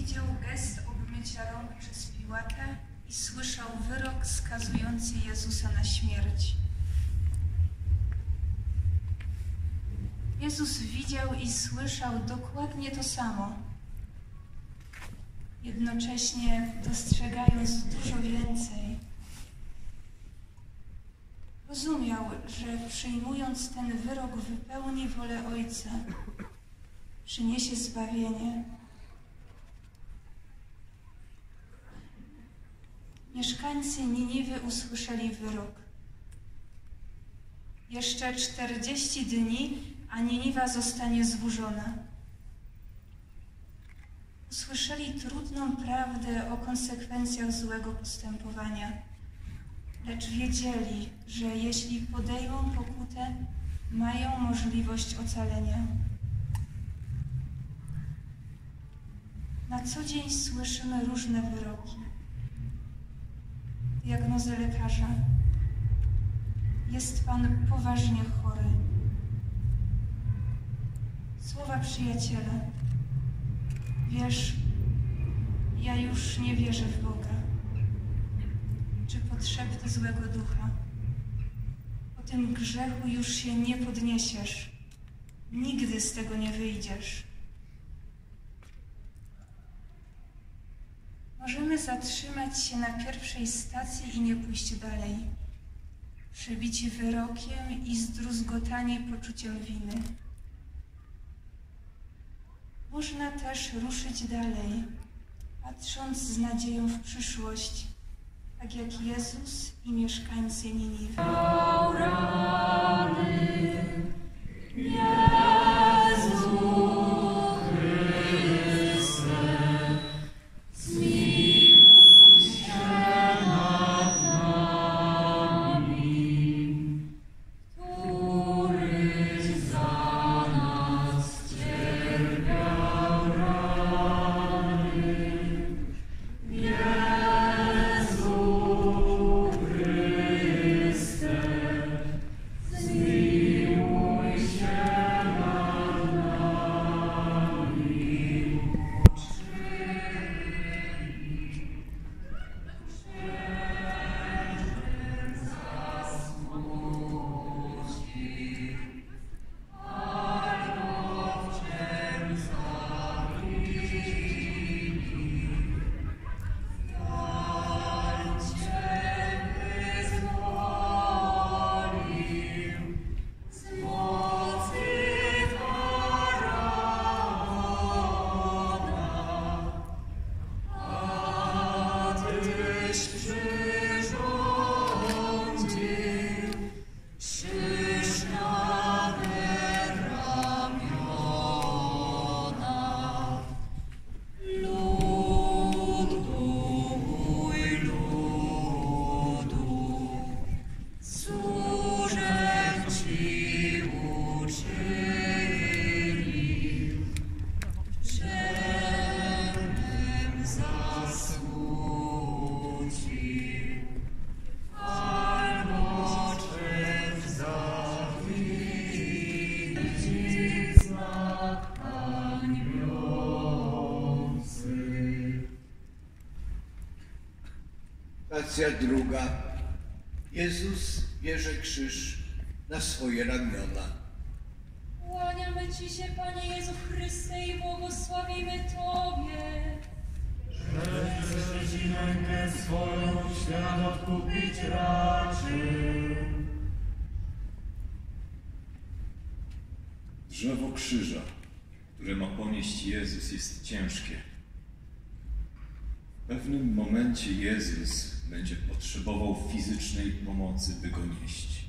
widział gest obmycia rąk przez Piłata i słyszał wyrok skazujący Jezusa na śmierć. Jezus widział i słyszał dokładnie to samo, jednocześnie dostrzegając dużo więcej. Rozumiał, że przyjmując ten wyrok wypełni wolę Ojca, przyniesie zbawienie. Mieszkańcy Niniwy usłyszeli wyrok. Jeszcze 40 dni, a Niniwa zostanie zburzona. Usłyszeli trudną prawdę o konsekwencjach złego postępowania, lecz wiedzieli, że jeśli podejmą pokutę, mają możliwość ocalenia. Na co dzień słyszymy różne wyroki. Diagnozę lekarza. Jest Pan poważnie chory. Słowa przyjaciela. Wiesz, ja już nie wierzę w Boga. Czy podszepty złego ducha. Po tym grzechu już się nie podniesiesz. Nigdy z tego nie wyjdziesz. Możemy zatrzymać się na pierwszej stacji i nie pójść dalej. Przybici wyrokiem i zdruzgotani poczuciem winy. Można też ruszyć dalej, patrząc z nadzieją w przyszłość, tak jak Jezus i mieszkańcy Niniwy. Stacja druga. Jezus bierze krzyż na swoje ramiona. Kłaniamy Ci się, Panie Jezu Chryste, i błogosławimy Tobie. Że przez rękę swoją świat odkupić raczył. Drzewo krzyża, które ma ponieść Jezus, jest ciężkie. W pewnym momencie Jezus będzie potrzebował fizycznej pomocy, by go nieść.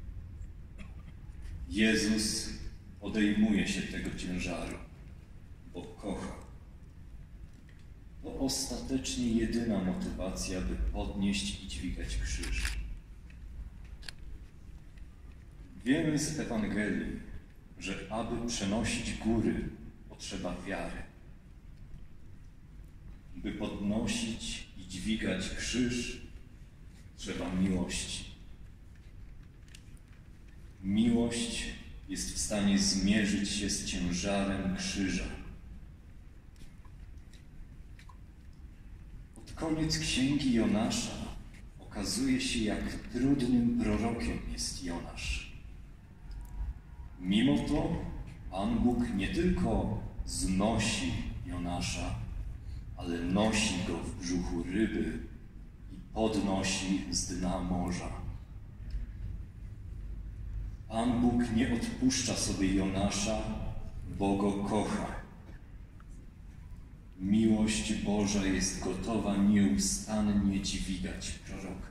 Jezus podejmuje się tego ciężaru, bo kocha. To ostatecznie jedyna motywacja, by podnieść i dźwigać krzyż. Wiemy z Ewangelii, że aby przenosić góry, potrzeba wiary. By podnosić i dźwigać krzyż, trzeba miłości. Miłość jest w stanie zmierzyć się z ciężarem krzyża. Koniec księgi Jonasza okazuje się, jak trudnym prorokiem jest Jonasz. Mimo to Pan Bóg nie tylko znosi Jonasza, ale nosi go w brzuchu ryby i podnosi z dna morza. Pan Bóg nie odpuszcza sobie Jonasza, bo go kocha. Miłość Boża jest gotowa nieustannie dźwigać proroka.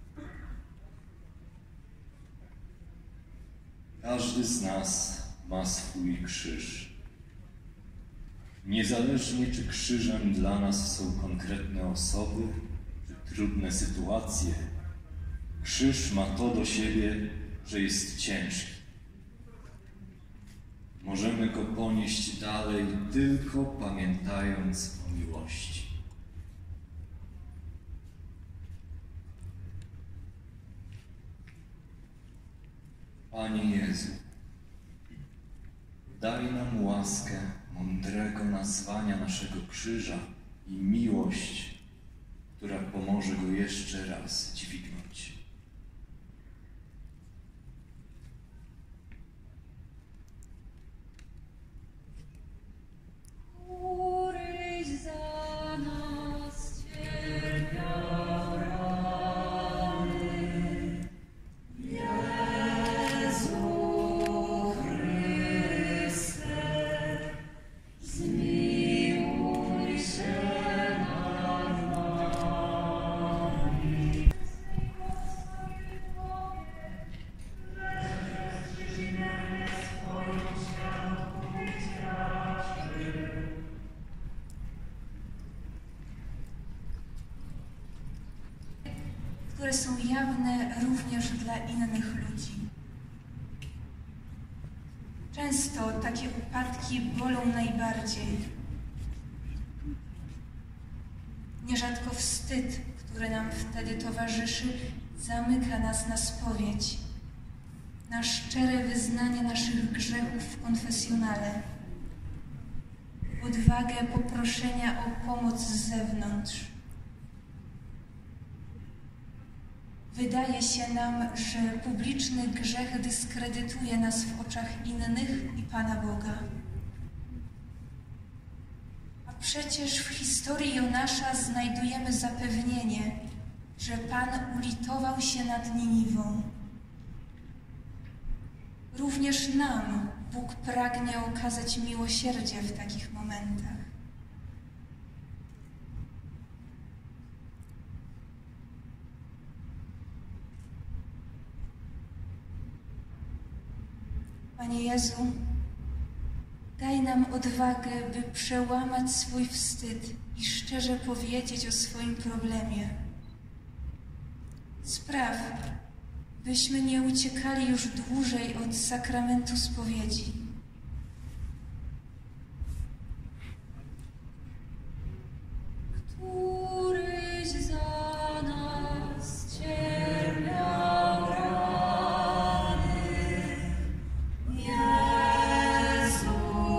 Każdy z nas ma swój krzyż. Niezależnie, czy krzyżem dla nas są konkretne osoby, czy trudne sytuacje, krzyż ma to do siebie, że jest ciężki. Możemy go ponieść dalej, tylko pamiętając o miłości. Panie Jezu, daj nam łaskę mądrego nazwania naszego krzyża i miłość, która pomoże go jeszcze raz dźwignąć. Któryś za nas cierpiał rany, Jezu Chryste, zmiłuj się nad nami. które są jawne również dla innych ludzi. Często takie upadki bolą najbardziej. Nierzadko wstyd, który nam wtedy towarzyszy, zamyka nas na spowiedź, na szczere wyznanie naszych grzechów w konfesjonale, odwagę poproszenia o pomoc z zewnątrz. Wydaje się nam, że publiczny grzech dyskredytuje nas w oczach innych i Pana Boga. A przecież w historii Jonasza znajdujemy zapewnienie, że Pan ulitował się nad Niniwą. Również nam Bóg pragnie okazać miłosierdzie w takich momentach. Panie Jezu, daj nam odwagę, by przełamać swój wstyd i szczerze powiedzieć o swoim problemie. Spraw, byśmy nie uciekali już dłużej od sakramentu spowiedzi. Któryś za nas cierpiał rany, Jezu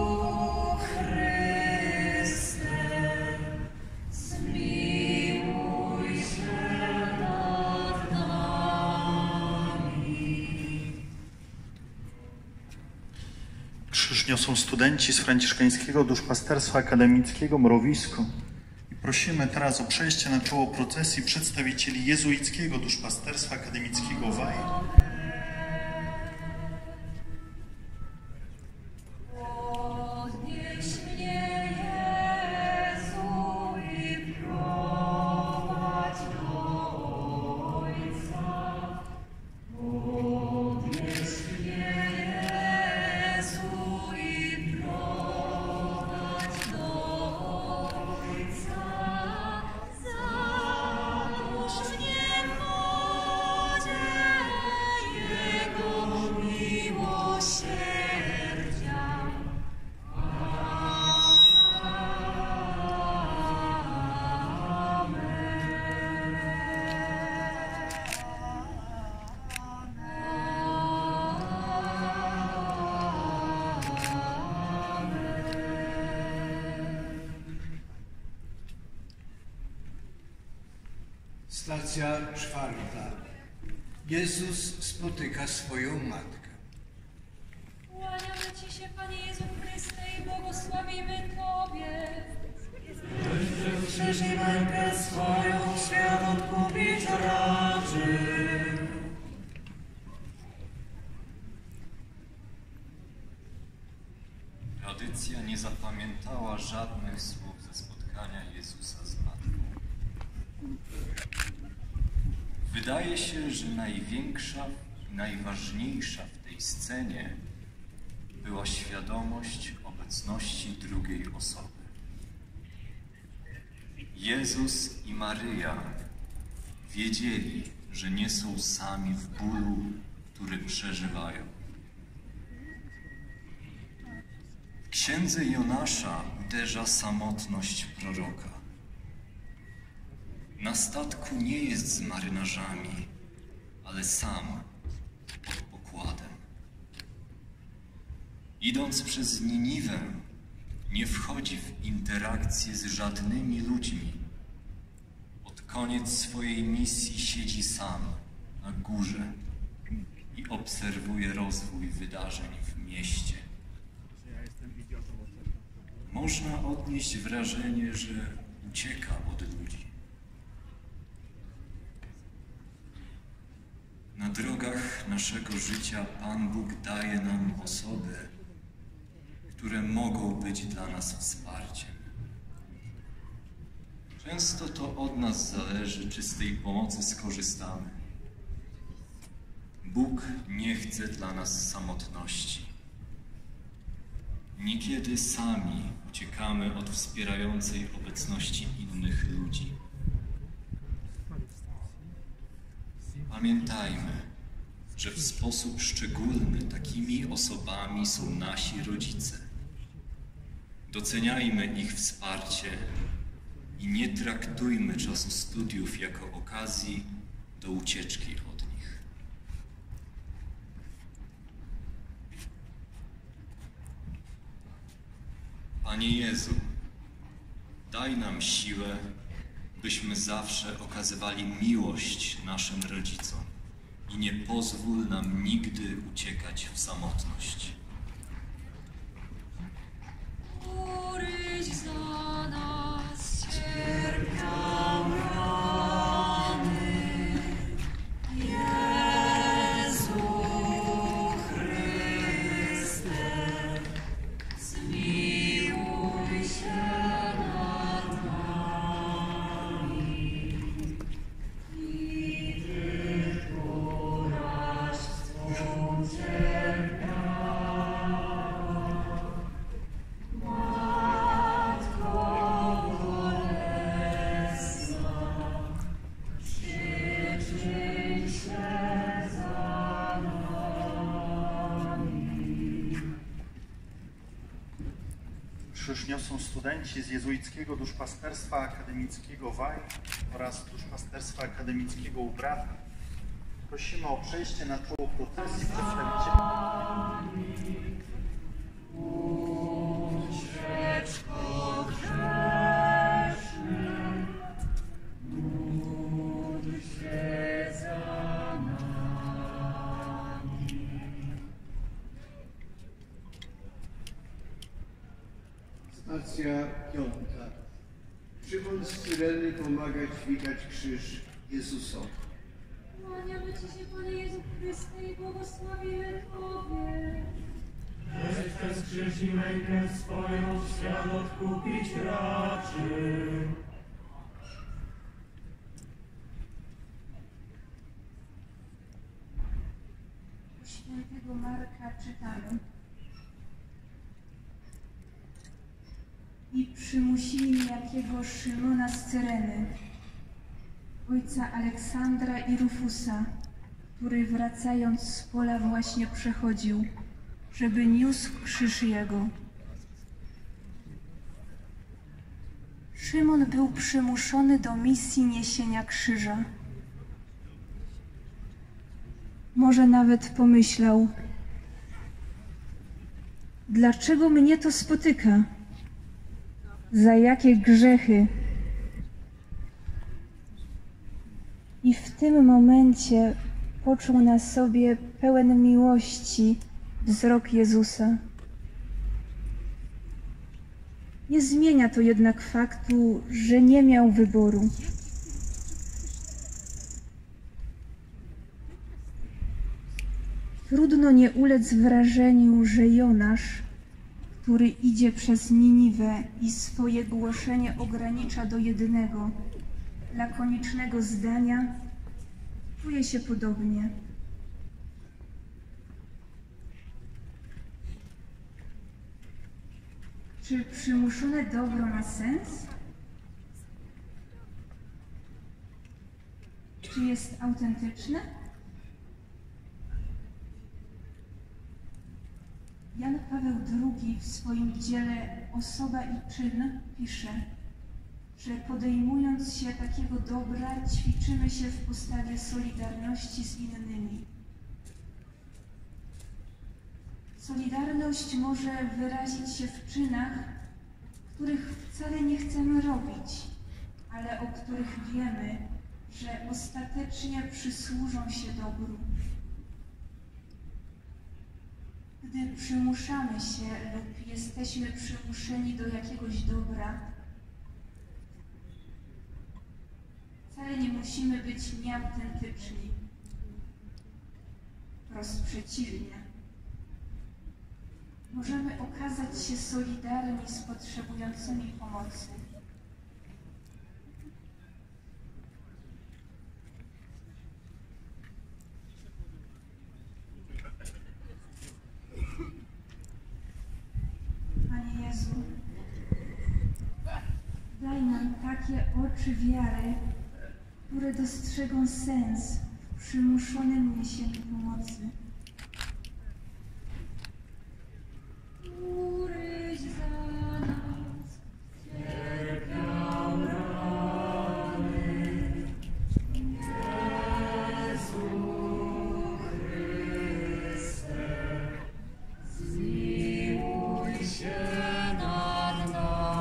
Chryste, zmiłuj się nad nami. Krzyż niosą studenci z Franciszkańskiego Duszpasterstwa Akademickiego Mrowisko. Prosimy teraz o przejście na czoło procesji przedstawicieli jezuickiego Duszpasterstwa Akademickiego WAJ. Podnieś mnie, Jezu, i prowadź do Ojca. Podnieś mnie, Jezu, i prowadź do Ojca. Zanurz mnie w wodzie Stacja 4. Jezus spotyka swoją matkę. Kłaniamy Ci się, Panie Jezu Chryste, i błogosławimy Tobie. Krzyż i mękę swoją świat odkupić raczył. Tradycja nie zapamiętała żadnych słów ze spotkania Jezusa z matką. Wydaje się, że największa i najważniejsza w tej scenie była świadomość obecności drugiej osoby. Jezus i Maryja wiedzieli, że nie są sami w bólu, który przeżywają. W księdze Jonasza uderza samotność proroka. Na statku nie jest z marynarzami, ale sam, pod pokładem. Idąc przez Niniwę, nie wchodzi w interakcję z żadnymi ludźmi. Pod koniec swojej misji siedzi sam na górze i obserwuje rozwój wydarzeń w mieście. Można odnieść wrażenie, że ucieka od ludzi. Na drogach naszego życia Pan Bóg daje nam osoby, które mogą być dla nas wsparciem. Często to od nas zależy, czy z tej pomocy skorzystamy. Bóg nie chce dla nas samotności. Niekiedy sami uciekamy od wspierającej obecności innych ludzi. Pamiętajmy, że w sposób szczególny takimi osobami są nasi rodzice. Doceniajmy ich wsparcie i nie traktujmy czasu studiów jako okazji do ucieczki od nich. Panie Jezu, daj nam siłę, byśmy zawsze okazywali miłość naszym rodzicom i nie pozwól nam nigdy uciekać w samotność. Któryś za nas cierpiał rany, Jezu Chryste, zmiłuj się nad nami i Ty, któraś Krzyż niosą studenci z jezuickiego duszpasterstwa akademickiego WAJ oraz duszpasterstwa akademickiego UBRATA. Prosimy o przejście na czoło procesji przedstawicieli. Stacja 5. Szymon z Cyreny pomaga dźwigać krzyż Jezusowi. Kłaniamy Ci się, Panie Jezu Chryste, i błogosławimy Tobie. Weź przez krzyż i mękę swoją świat odkupić raczył. U świętego Marka czytamy: I przymusili niejakiego Szymona z Cyreny, ojca Aleksandra i Rufusa, który wracając z pola właśnie przechodził, żeby niósł krzyż jego. Szymon był przymuszony do misji niesienia krzyża. Może nawet pomyślał: dlaczego mnie to spotyka? Za jakie grzechy? tym momencie poczuł na sobie pełen miłości wzrok Jezusa. Nie zmienia to jednak faktu, że nie miał wyboru. Trudno nie ulec wrażeniu, że Jonasz, który idzie przez Niniwę i swoje głoszenie ogranicza do jednego, lakonicznego zdania, czuje się podobnie. Czy przymuszone dobro ma sens? Czy jest autentyczne? Jan Paweł II w swoim dziele Osoba i czyn pisze, że podejmując się takiego dobra, ćwiczymy się w postawie solidarności z innymi. Solidarność może wyrazić się w czynach, których wcale nie chcemy robić, ale o których wiemy, że ostatecznie przysłużą się dobru. Gdy przymuszamy się lub jesteśmy przymuszeni do jakiegoś dobra, wcale nie musimy być nieautentyczni. Wprost przeciwnie. Możemy okazać się solidarni z potrzebującymi pomocy. Panie Jezu, daj nam takie oczy wiary, które dostrzegą sens w przymuszonym niesieniu pomocy. Któryś za nas cierpiał rany, Jezu Chryste, zmiłuj się nad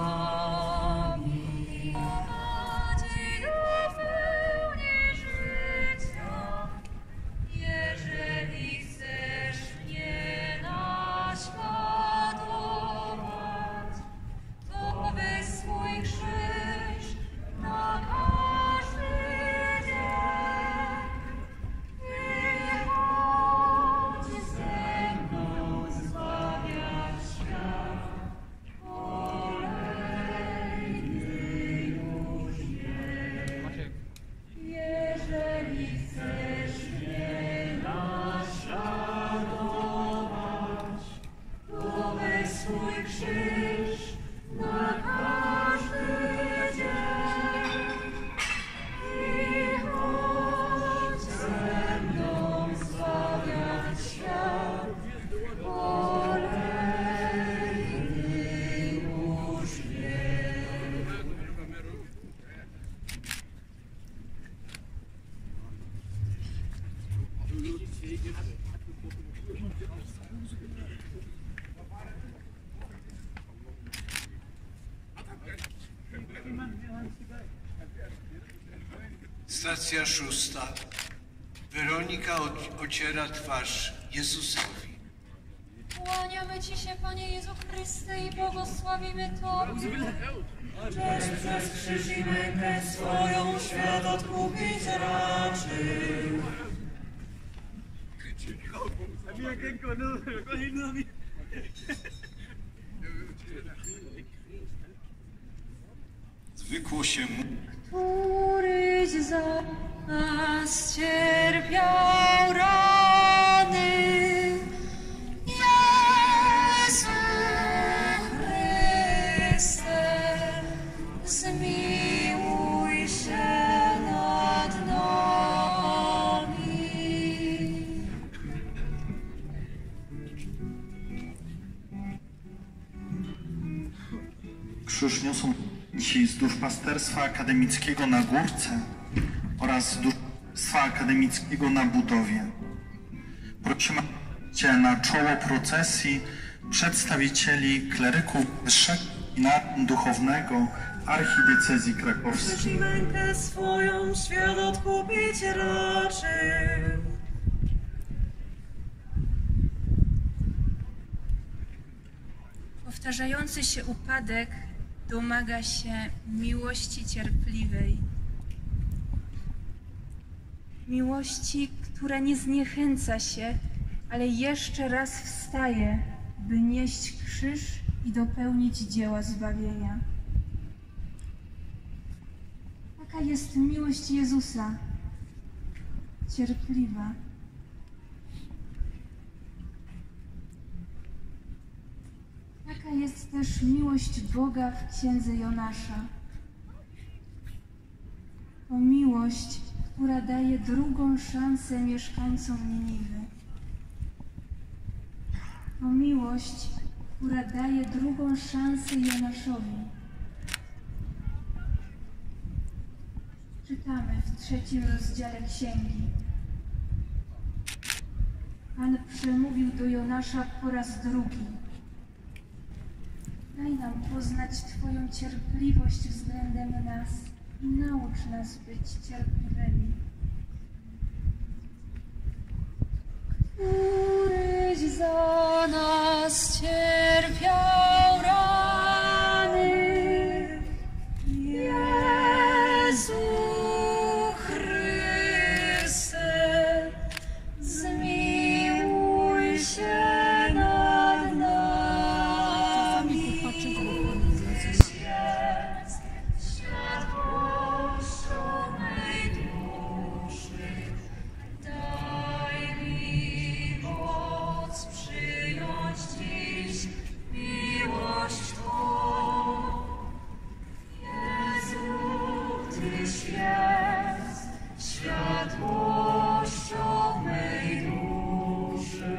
nami. Nadzieja pełni życia, jeżeli chcesz mnie naśladować, to weź swój krzyż na każdy dzień i chodź ze mną zbawiać świat. Kolejny już nie. Jeżeli chcesz mnie naśladować, to weź swój krzyż na każdy dzień i chodź ze mną zbawiać świat. Kolejny już nie. Stacja 6. Weronika ociera twarz Jezusowi. Kłaniamy Ci się, Panie Jezu Chryste, i błogosławimy Tobie. Żeś przez krzyż i mękę swoją świat odkupić raczył. Zwykło się Któryś za nas cierpiał rany, Jezu Chryste, zmiłuj się nad nami. Krzyż niosą ci z duszpasterstwa akademickiego na Górce oraz z duszpasterstwa akademickiego na Budowie. Prosimy Cię na czoło procesji przedstawicieli kleryków wyższego seminarium duchownego archidiecezji krakowskiej. Krzyż i mękę swoją świat odkupić raczył. Powtarzający się upadek domaga się miłości cierpliwej. Miłości, która nie zniechęca się, ale jeszcze raz wstaje, by nieść krzyż i dopełnić dzieła zbawienia. Taka jest miłość Jezusa, cierpliwa. Taka jest też miłość Boga w księdze Jonasza. To miłość, która daje drugą szansę mieszkańcom Niniwy. To miłość, która daje drugą szansę Jonaszowi. Czytamy w 3 rozdziale Księgi. Pan przemówił do Jonasza po raz drugi. Daj nam poznać Twoją cierpliwość względem nas i naucz nas być cierpliwymi. Któryś za nas cierpiał rany, Jezu Chryste, zmiłuj się nad nami. Światłością mej duszy, daj mi moc przyjąć dziś miłość Twą. Jezu, Tyś jest światłością mej duszy.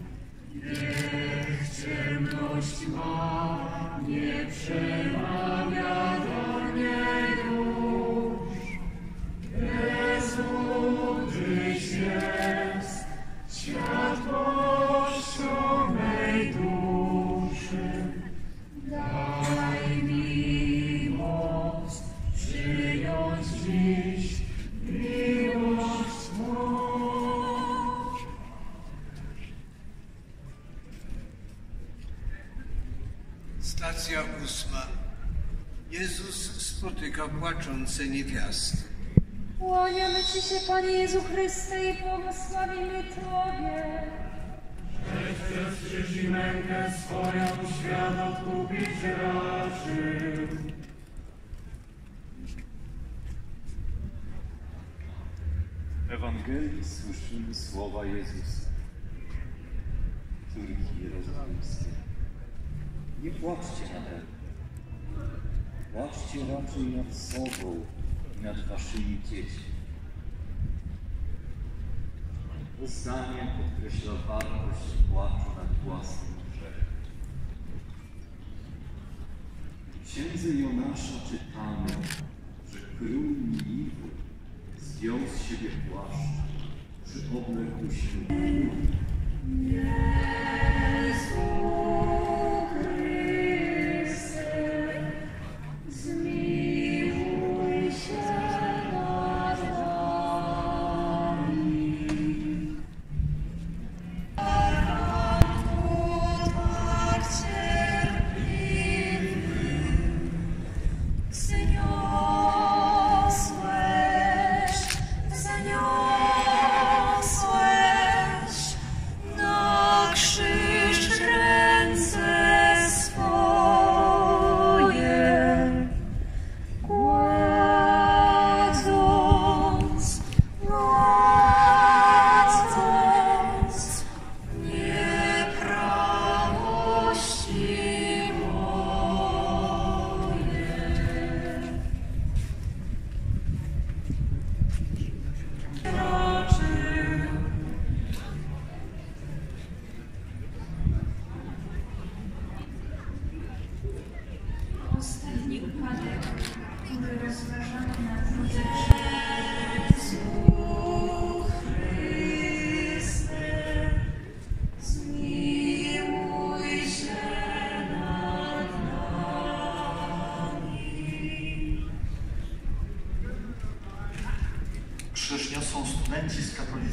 Niech ciemność ma nie przemawia do niej dusz. Jezu, Tyś jest światłością mej duszy. Daj mi moc przyjąć dziś miłość Twą. Stacja 8. Jezus spotyka płaczące niewiasty. Kłaniamy Ci się, Panie Jezu Chryste, i błogosławimy Tobie. Przez krzyż i mękę swoją świat odkupić raczył. W Ewangelii słyszymy słowa Jezusa. Córki jerozolimskie, nie płaczcie nade mną. Płaczcie raczej nad sobą i nad waszymi dziećmi. To zdanie podkreśla wartość płaczu nad własnym grzechem. W księdze Jonasza czytamy, że król Niniwy zdjął z siebie płaszcz, przyoblekł się w Jezu Chryste, zmiłuj się nad nami. Tak cierpliwy, zniosłeś nad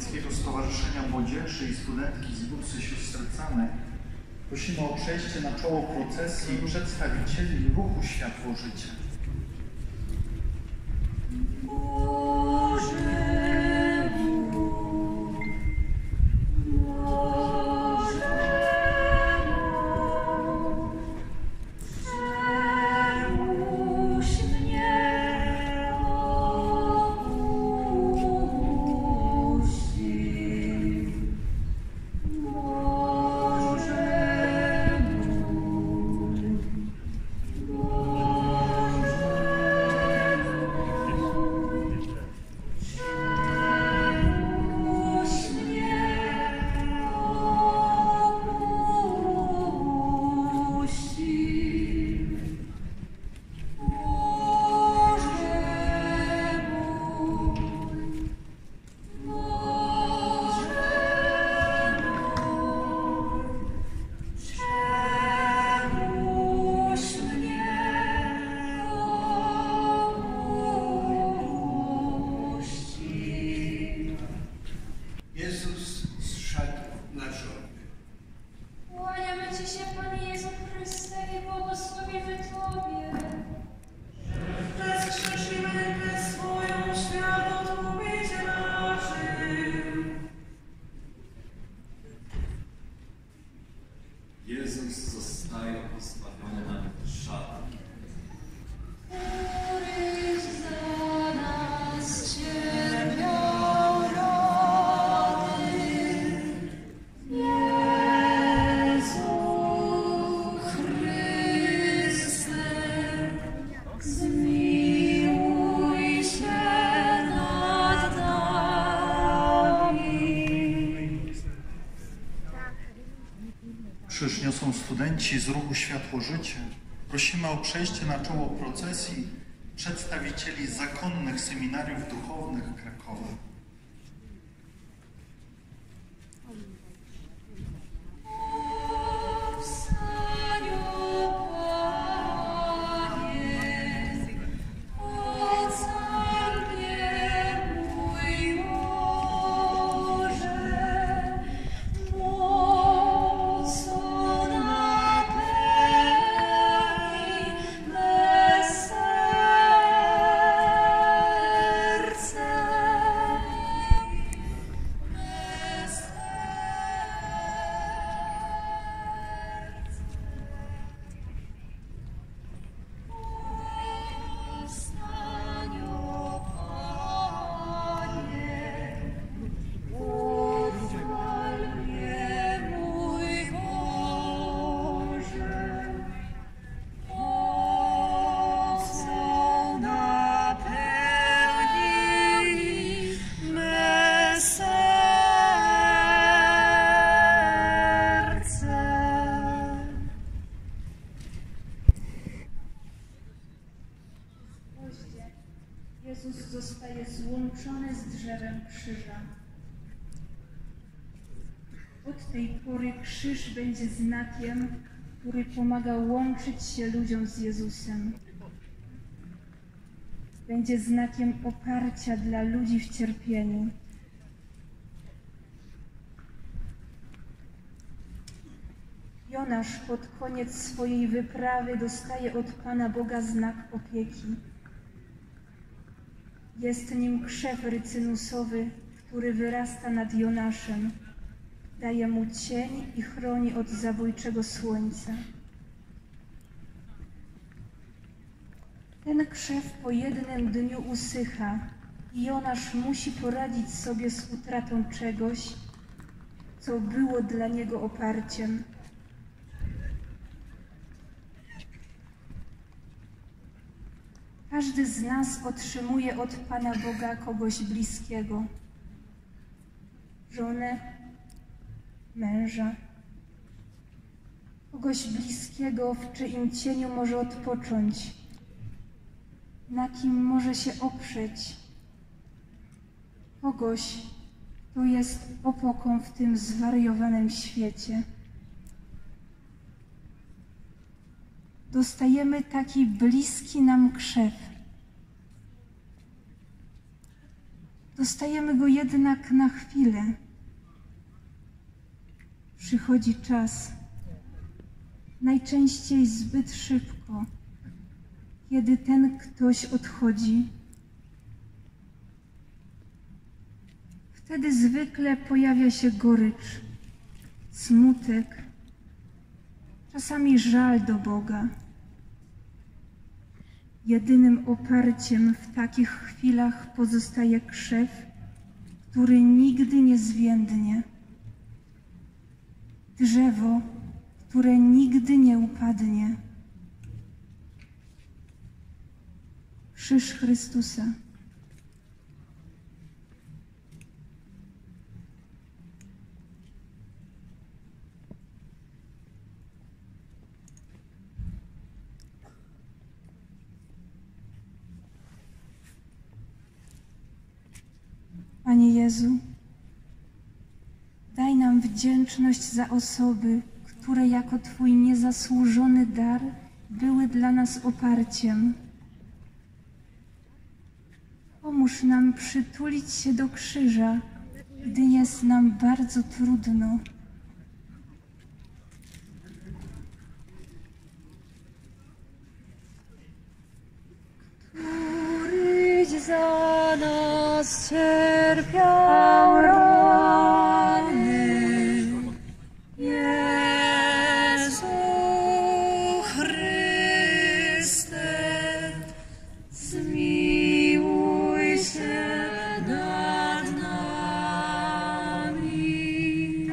Franciscańskiego Stowarzyszenia Młodzieży i studentki z Bursy Sióstr Canek prosimy o przejście na czoło procesji przedstawicieli ruchu Światło Życia. Jezus zszedł na żony. Kłaniamy Ci się, Panie Jezu Chryste, i błogosławimy Tobie. Wskrzesimy rękę swoją, świat odkupić raczył. Jezus zostaje postawiony na szat. Któryś za nas cierpiał rany. Jezu Chryste, zmiłuj się nad nami. Krzyż niosą studenci z ruchu Światło Życie. Prosimy o przejście na czoło procesji przedstawicieli zakonnych seminariów duchownych Krakowa. Powstaniu, Panie, ocal mnie mój Boże, mocą napełnij me serce. Jezus zostaje złączony z drzewem krzyża. Od tej pory krzyż będzie znakiem, który pomaga łączyć się ludziom z Jezusem. Będzie znakiem oparcia dla ludzi w cierpieniu. Jonasz pod koniec swojej wyprawy dostaje od Pana Boga znak opieki. Jest nim krzew rycynusowy, który wyrasta nad Jonaszem. Daje mu cień i chroni od zabójczego słońca. Ten krzew po jednym dniu usycha i Jonasz musi poradzić sobie z utratą czegoś, co było dla niego oparciem. Każdy z nas otrzymuje od Pana Boga kogoś bliskiego. Żonę, męża. Kogoś bliskiego, w czyim cieniu może odpocząć. Na kim może się oprzeć. Kogoś, kto jest opoką w tym zwariowanym świecie. Dostajemy taki bliski nam krzew. Dostajemy go jednak na chwilę. Przychodzi czas, najczęściej zbyt szybko, kiedy ten ktoś odchodzi. Wtedy zwykle pojawia się gorycz, smutek, czasami żal do Boga. Jedynym oparciem w takich chwilach pozostaje krzew, który nigdy nie zwiędnie. Drzewo, które nigdy nie upadnie. Krzyż Chrystusa. Panie Jezu, daj nam wdzięczność za osoby, które jako Twój niezasłużony dar były dla nas oparciem. Pomóż nam przytulić się do krzyża, gdy jest nam bardzo trudno. Któryś za nas cierpiał rany, Jezu Chryste, zmiłuj się nad nami.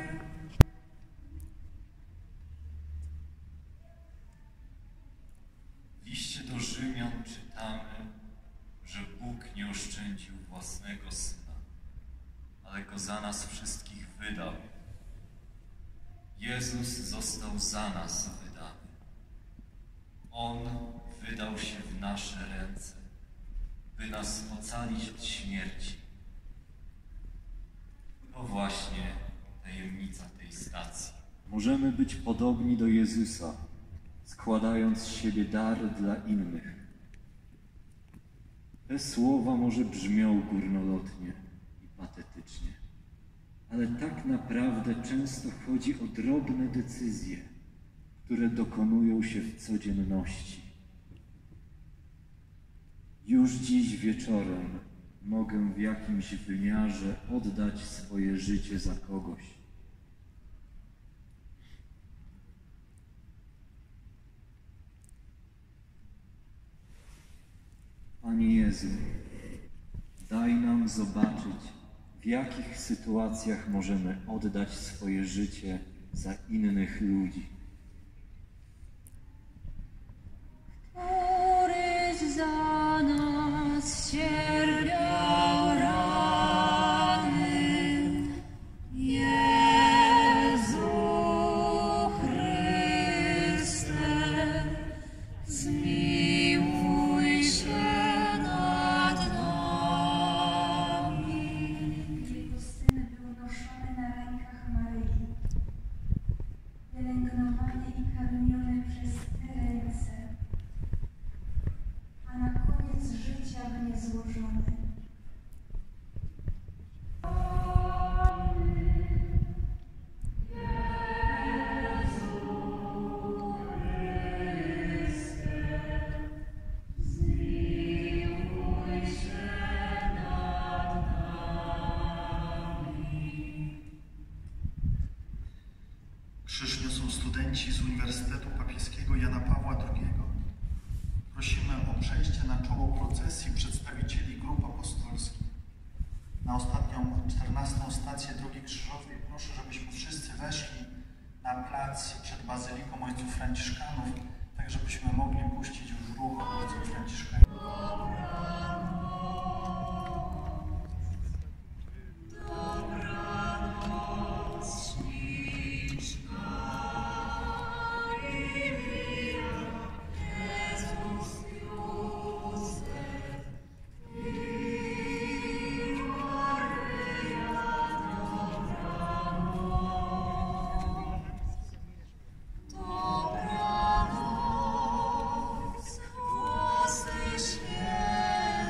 W liście do Rzymian czytamy, że Bóg nie oszczędził własnego Syna, ale Go za nas wszystkich wydał. Jezus został za nas wydany. On wydał się w nasze ręce, by nas ocalić od śmierci. To właśnie tajemnica tej stacji. Możemy być podobni do Jezusa, składając z siebie dar dla innych. Te słowa może brzmią górnolotnie i patetycznie, ale tak naprawdę często chodzi o drobne decyzje, które dokonują się w codzienności. Już dziś wieczorem mogę w jakimś wymiarze oddać swoje życie za kogoś. Panie Jezu, daj nam zobaczyć, w jakich sytuacjach możemy oddać swoje życie za innych ludzi. Któryś za nas cierpiał rany, Jezu Chryste, zmiłuj się nad nami. Jego Syn był noszony na rękach Maryi, pielęgnowany i karmiony przez te ręce, a na koniec życia w nie złożony. Krzyż niosą studenci z Uniwersytetu Papieskiego Jana Pawła II. Prosimy o przejście na czoło procesji przedstawicieli grup apostolskich. Na ostatnią, 14. stację Drogi Krzyżowej proszę, żebyśmy wszyscy weszli na plac przed Bazyliką Ojców Franciszkanów, tak żebyśmy mogli puścić w ruch Ojców Franciszkanów. Dobranoc, głosy święte.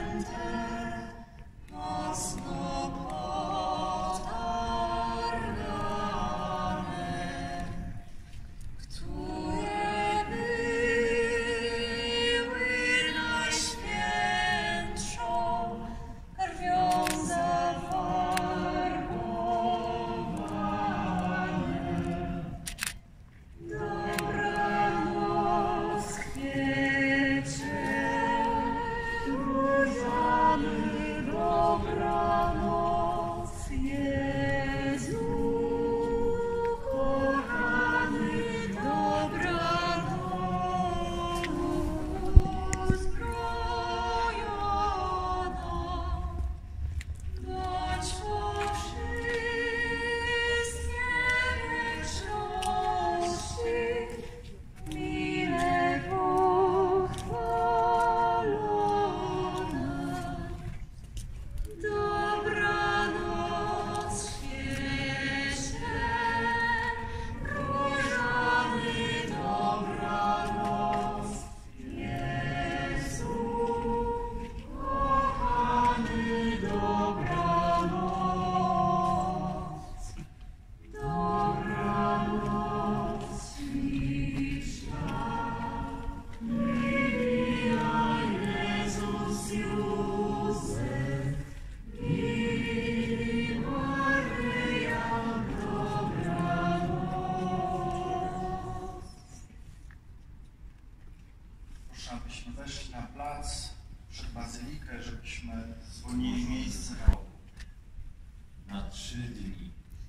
abyśmy weszli na plac przed bazylikę, żebyśmy zwolnili miejsce. Na 3 dni.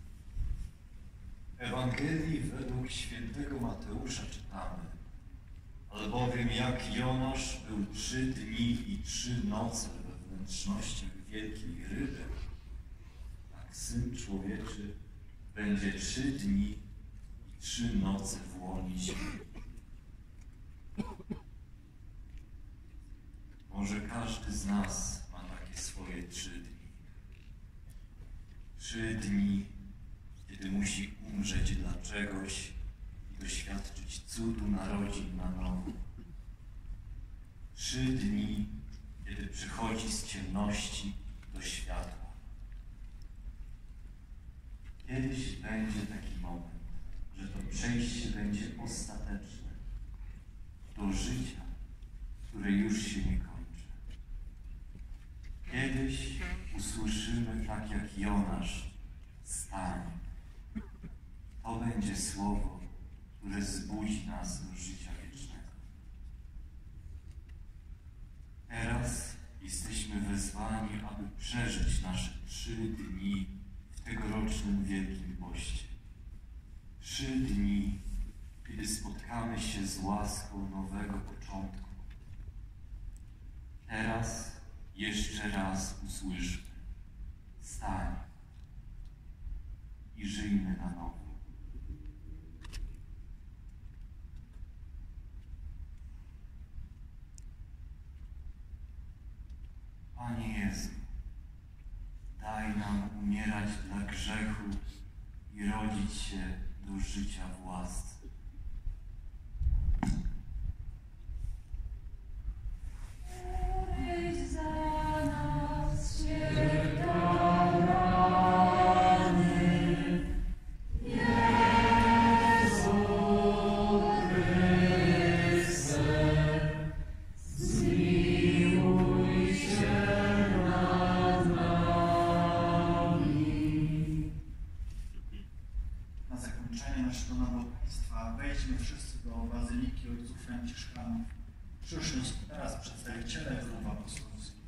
W Ewangelii według świętego Mateusza czytamy: albowiem jak Jonasz był 3 dni i 3 noce we wnętrznościach wielkiej ryby, tak Syn Człowieczy będzie 3 dni i 3 noce w łonie ziemi. Może każdy z nas ma takie swoje 3 dni. 3 dni, kiedy musi umrzeć dla czegoś i doświadczyć cudu narodzin na nowo. 3 dni, kiedy przychodzi z ciemności do światła. Kiedyś będzie taki moment, że to przejście będzie ostateczne do życia, które już się nie kończy. Kiedyś usłyszymy tak jak Jonasz: stań. To będzie słowo, które zbudzi nas do życia wiecznego. Teraz jesteśmy wezwani, aby przeżyć nasze 3 dni w tegorocznym Wielkim Poście. 3 dni, kiedy spotkamy się z łaską nowego początku. Teraz jeszcze raz usłyszmy: stań i żyjmy na nowo. Panie Jezu, daj nam umierać dla grzechu i rodzić się do życia w łasce. Któryś za nas cierpiał rany, Jezu Chryste, zmiłuj się nad nami. Na zakończenie naszego nabożeństwa wejdźmy wszyscy do Bazyliki Ojców Franciszkanów. Przyszli teraz przedstawiciele grup apostolskich.